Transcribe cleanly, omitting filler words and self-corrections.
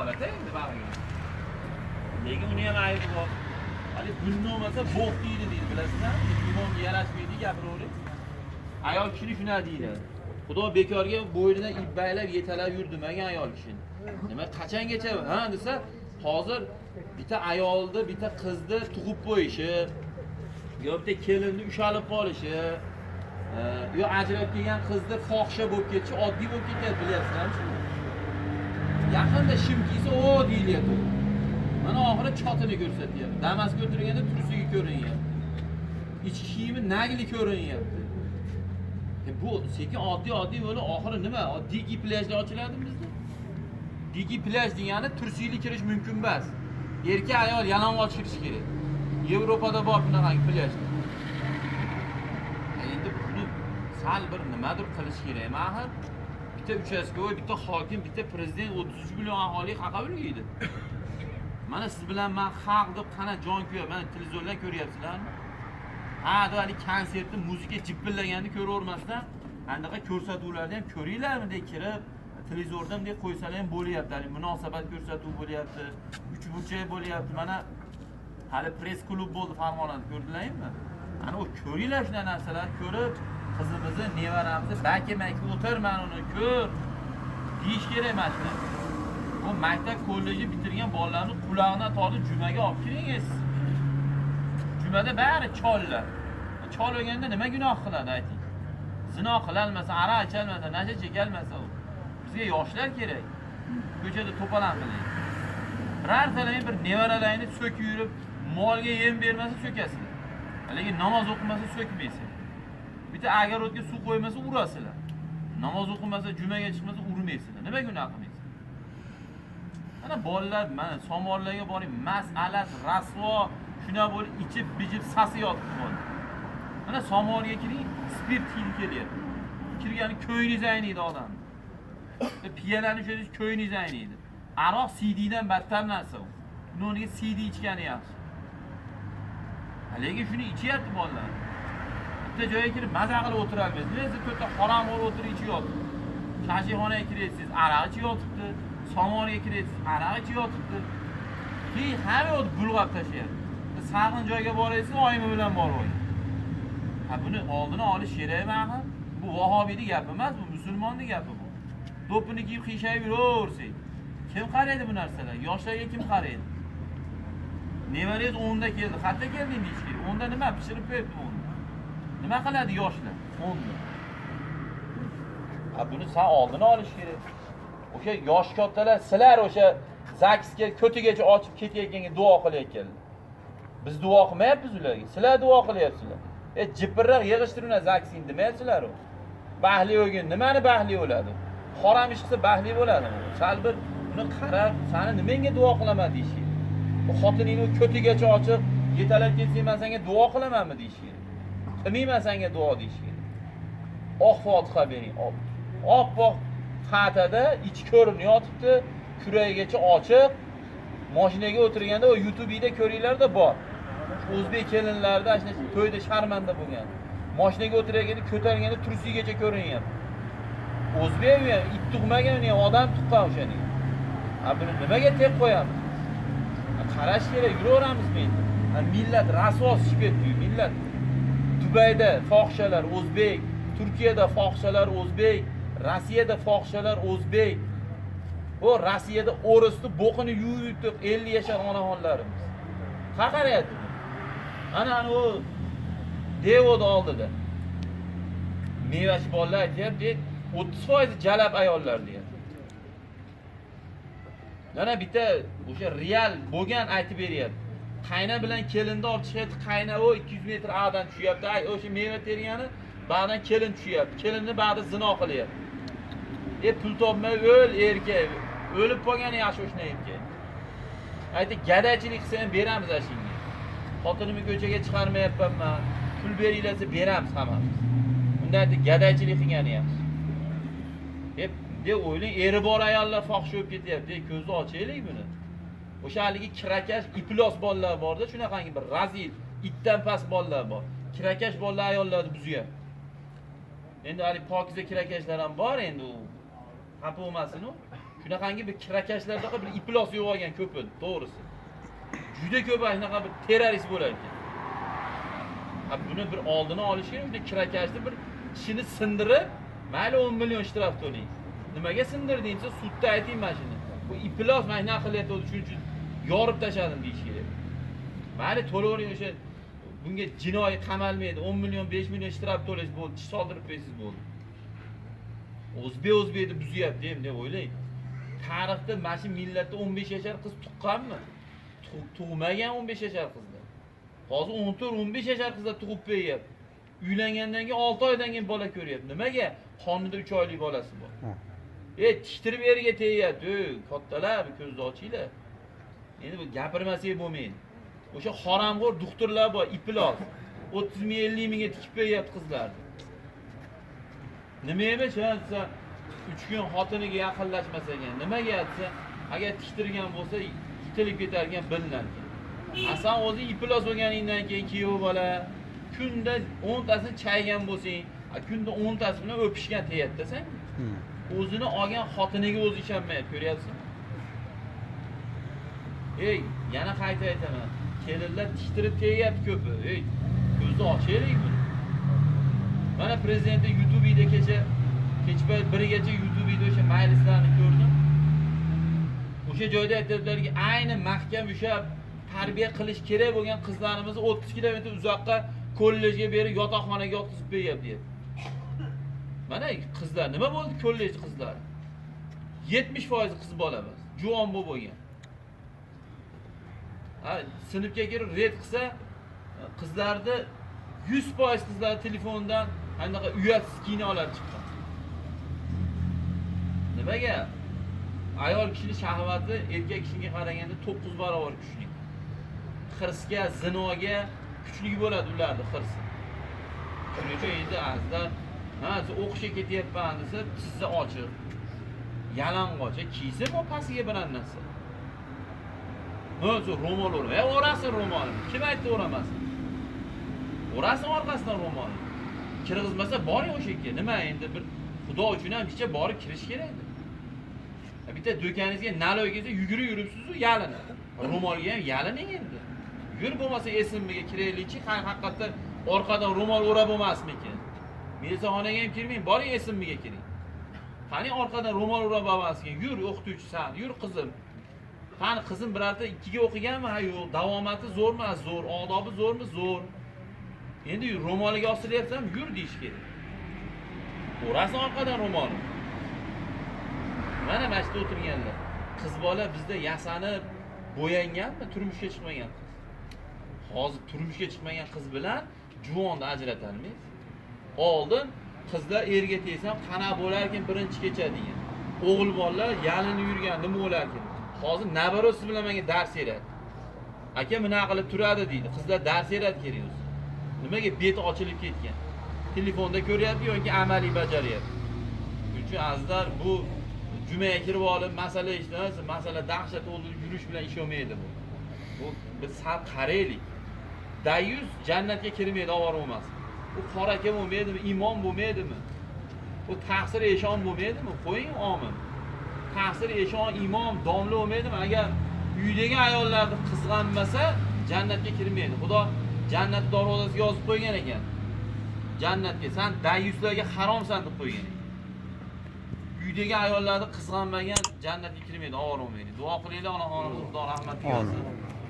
holat-a endi bag'riga. Lekin uni ham aybi bor. Hali bunni olmasa bo'q deydi bilasizmi? Imonga yarashmaydi gapiraverib. Ayol kishini shuna deydi. Xudo bekorga bo'ynidan ip baylab yetalab yurdimagan ayol kishini. Nima qachongacha ha desa, hozir bitta ayolni, bitta qizni tug'ib qo'yishi, yo bitta kelinni ushalib qolishi, yo ajrab kelgan qizni fohisha bo'lib ketishi oddiy bo'lib ketadi, bilasizmi? Yaqinda shim kiysa o deyilyapti. Mana oxiri chotini ko'rsatyapti. Damasga o'tirganda tursiga ko'rinyapti. Ichki kiyimi nagli ko'rinyapti. Bu sekin oddiy bo'lib oxiri nima? Digi plyajlar ochiladi bizda. Digi plyaj degani tursiga kirish mumkin emas. Erkak ayol yalang'och kirish kerak. Yevropada bor bunaqa plyajlar. Endi buni sal bir nimadir qilish kerak. Axir bitta uchastkovoy, bitta hokim, bitta prezident 33 million aholi haqa o'rgaydi. Mana siz bilan men xalq deb qana jon kuyib, mana televizordan ko'ryapsizlarmi? Ha, hali konsertda muzika jipillaganini ko'ravermasdan, anaqa ko'rsatuvlarni ham ko'ringlarmi deb kirib, televizordan deb qo'ysalar ham bo'lyapti. Hali munosabat ko'rsatuvi bo'lyapti, uchburchak bo'lyapti. Mana hali press klub bo'ldi Farg'onada, ko'rdilaringmi? Ana u ko'ringlar shuna narsalar ko'rib, qizimizni, nevaramizni baki-baki o'tir, mana uni ko'r. Deyish kerak mana shuni. Bu maktab kollejni bitirgan bolalarni qulog'idan tortib jumaga olib kiringiz. Jumada bari chollar. Chol o'ganda nima gunoh qiladi ayting? Zino qilolmasa, aroq icholmasa, nasha chekolmasa, bizga yoshlar kerak. Ko'chada to'palan qiling. Birortalang bir nevaralaringni so'kib yurib, molga yem bermasa so'kasizlar. Lekin namoz o'qimasa so'kmaysiz. Bitta agarodga suv qo'ymasa urasizlar. Namoz o'qimasa, jumaga chiqmasa urmaysizlar. Nima gunoh qilmaysiz? Mana bolalar, mana somorlarga boring, mas'alat, rasvo, shuna bo'lib ichib, bijib, sasi yotib qoldi. Mana somorga kiring, spirt hidi kelyapti. Kirgani ko'yingiz ayniydi odam. Piyalarni ushlash ko'yingiz ayniydi. Aroq CDdan battar narsa u. Unga CD ichgani yaxshi. Lekin shuni ichyapti bolalar. Bitta joyga kirib maza qilib o'tira olmaysiz. Siz to'rtta harom bo'lib o'tirib ichyapti. Kashixonaga kirasiz, aroq ichyapti. Somorga kirasiz, aroq ichyapti. Hamma o't bulg'ab tashlayapti. Saqin joyga borasiz, oyimi bilan borib. Ha buni oldini olish kerakmi axir? Bu vahobiyning gapi emas, bu musulmonning gapi bu. Do'ppini kiyib qiyshayib yuraversak. Kim qaraydi bu narsalar? Yoshlarga kim qaraydi? Nevarangiz 10da keldi, qayerda kelding deyish kerak. 10da nima pishirib qo'yibdi uni? Nima qiladi yoshlar? 10da. Ha buni sen oldini olish kerak. O'sha yosh kattalar sizlar o'sha zaksga ko'tigacha ochib ketayotganga duo qilayotganlar. Biz duo qilmayapmiz ularga. Sizlar duo qilyapsizlar. Jipirroq yig'ishtiringlar zaksing demayapsizlar u. Bahli o'gin, nimani bahli bo'ladi? Harom ish qilsa bahli bo'ladi. Sal bir uni qarab, seni nimenga duo qilaman deyish kerak. Bu xotiningni ko'tigacha ochib, yetalab ketsang men senga duo qilamanmi deyish kerak. Qilmayman senga duo deyish kerak. Oq Fotiha bering. Oppoq Fatada ichi ko'rinib yotibdi, kuragigacha ochiq. Mashinaga o'tirganda o YouTube'da ko'ringlarda bor. O'zbek kelinlarida ashna to'yda sharmanda bo'lgan. Mashinaga o'tirganda ko'targanda tursigacha ko'rinyapti. O'zbek ham it tug'magan, uni odam tuqqan o'shani. Ha buni nimaga tek qo'yamiz? Qarash kerak, yuraveramiz endi. Millat rasvos chiqib ketdi, millat. Dubayda fohishalar o'zbek, Turkiyada fohishalar o'zbek, Rossiyada fohishalar o'zbek. O Rossiyada o'risni bo'qini yuvib 50 yashar onaxonlarimiz. Qarayapti. Ana o devoda oldida. Mevachi bolalar aytyapti, 30% jalab ayollar deyapti. Yana bitta o'sha real bo'lgan aytib beryapti. Qayna bilan kelinni olib chiqyapti, qayna o 200 metr a'dan tushyapti. Ay, o'sha meva tergani ba'dan kelin tushyapti. Kelinni ba'da zino qilyapti. Pul topmay o'l erkak. O'lib qolgani yaxshi o'shna erkak. Aytdi, gadachilik qilsa ham beramiz ashingga. Xotinimni ko'chaga chiqarmayapman. Pul beringlarsa beramiz hammamiz. Unda aytdi, gadachilik qilgani yaxshi. Deb o'ylang, eri bor ayollar fohish bo'lib ketyapti. Ko'zni ochaylik buni. O'sha haligi kirakash, iplos bolalar borda, shunaqangi bir razil, itdan past bolalar bor. Kirakash bolalar ayollarni buzyapti. Endi hali pokiza kirakashlar ham bor endi u. xafa bo'lmasin-ku. Shunaqangi bir kirakashlardaqa bir iplos yo'q olgan ko'p edi, to'g'risi. Juda ko'p shunaqa bir terrorist bo'lar ekan. Ha buni bir oldini olish kerak, unda kirakashni bir tishini sindirib, mayli 10 million shtraf to'lang. Nimaga sindirding desa, sudda ayting mana shuni. Bu iplos mana shunaqa qilyapti, shuning uchun yorib tashladim deyish kerak. Mayli to'lavering o'sha bunga jinoiy qamalmaydi, 10 million, 5 million shtraf to'lash bo'ldi, tish soldirib qo'ysiz bo'ldi. O'zbekni buzyapti deb o'ylang. Tarixda mana shu millatda 15 yashar qiz tuqqanmi? Tug'magan 15 yashar qizlar. Hozir 14-15 yashar qizlar tug'ib qo'yyapti. Uylangandan keyin 6 oydan keyin bola ko'ryapti. Nimaga? Qonida 3 oylik bolasi bor. Tiktirib eriga tegyapti. Kattalar, ko'zni ochinglar. Endi bu gapirmasak bo'lmaydi. O'sha haromxo'r doktorlar bor, iplos. 30 ming, 50 mingga tikib qo'yyapti qizlarni. Nima emish desa, 3 kun xotiniga yaqinlashmas ekan. Nimaga desa, agar tiktirgan bo'lsa, itilib ketar ekan, bilinar ekan. Asan o'zi iplos bo'lganingdan keyin kuyov bola kunda 10 tasini chaygan bo'lsang, kunda 10 tasi bilan o'pishgan teyapti sen. O'zini olgan xotiniga o'zi ishonmayapti, ko'ryapsizmi? Ey, yana qayta aytaman. Kelinlar tiktirib teyapti ko'pi. Ey, ko'zni ochaylik buni. Mana prezidentning YouTube'ida kecha payt 1gacha YouTube'ida o'sha majlislarni ko'rdim. O'sha joyda aytadilarki, ayni mahkam ushlab tarbiya qilish kerak bo'lgan qizlarimizni 30 kilometr uzoqqa kollejga berib yotoqxonaga yotqizib qo'yapti deyapti. Mana qizlar nima bo'ldi kollej qizlari? 70% qiz bola emas, juvon bo'lgan. Ha, sinfga kirib red qilsa, qizlarni 100% qizlar telefondan anaqa uyatsiz kinolar chiqqan. Nimaga? Ayol kishining shahvati erkak kishiga qaraganda 9 barobar kuchli. Hirsga, zinoga kuchli bo'ladi ularning hirsi. Shuning uchun endi azizlar, ha, siz o'qishga ketyapman desa, tizni ochiq. Yalang'och, kiysa bu pastiga bilan narsa. O'zi ro'mol o'rab. O'rasin ro'mol. Kim aytdi o'ramasin? O'rasin orqasidan ro'mol. Kirgizmasa boring o'sha yerga. Nima endi bir Xudo uchun ham kecha borib kirish kerak edi. Bitta do'koningizga naloyga yugurib yuribsiz-ku, yalinadi. Ro'molga ham yalining endi. Yur bo'lmasa esimga kiraylikchi, haqiqatda orqadan ro'mol o'rab bo'lmasmikin? Mezonxonaga ham kirmang, boring esimga kiring. Qani orqadan ro'mol o'rab olmaskin? Yur o'qituvchisan, yur qizim. Qani qizim birorta 2ga o'qiganmi? Ha, yo'q. Davomati zo'rmi? Zo'r. Odobi zo'rmi? Zo'r. Endi ro'moliga osilyapsam, yur deyish kerak. O'rasin orqadan ro'molni. Mana mashda o'tirganlar. Qiz bola bizda yasanib, bo'yanganmi, turmushga chiqmagan qiz. Hozir turmushga chiqmagan qiz bilan juvonni ajratolmaysiz. Oldin qizlar erga tegsam qana bo'lar ekan birinchi kecha degan. O'g'il bolalar yalinib yurgan nima bo'lar ekan? Hozir nabarosi bilan menga dars beradi. Aka buna qilib turadi deydi. Qizlar dars beradi kerak o'zi. Nimaga beti ochilib ketgan? Telefonda ko'ryapti yoki amaliy bajaryapti. Shuning uchun azizlar bu jumaga kirib olib masala eshitamiz, masala dahshat o'ldirib yurish bilan ish olmaydi bu. Bu biz sal qaraylik. Dayus jannatga kirmaydi, ovora bo'lmas. U qora aka bo'lmaydimi, imom bo'lmaydimi? Bu ta'sir eshon bo'lmaydimi? Qo'ying omin. Ta'sir eshon, imom, domla bo'lmaydimi? Agar uydagi ayollarni qizg'anmasa, jannatga kirmaydi. Xudo jannat darvozasiga yozib qo'ygan ekan. Jannatga sen dayuslarga haromsan deb qo'ygan. Uydagi ayollarni qizg'anmagan jannatga kirmaydi, ovora bo'lmaydi. Duo qilaylik, onaxonimiz Xudo rahmat qilsin.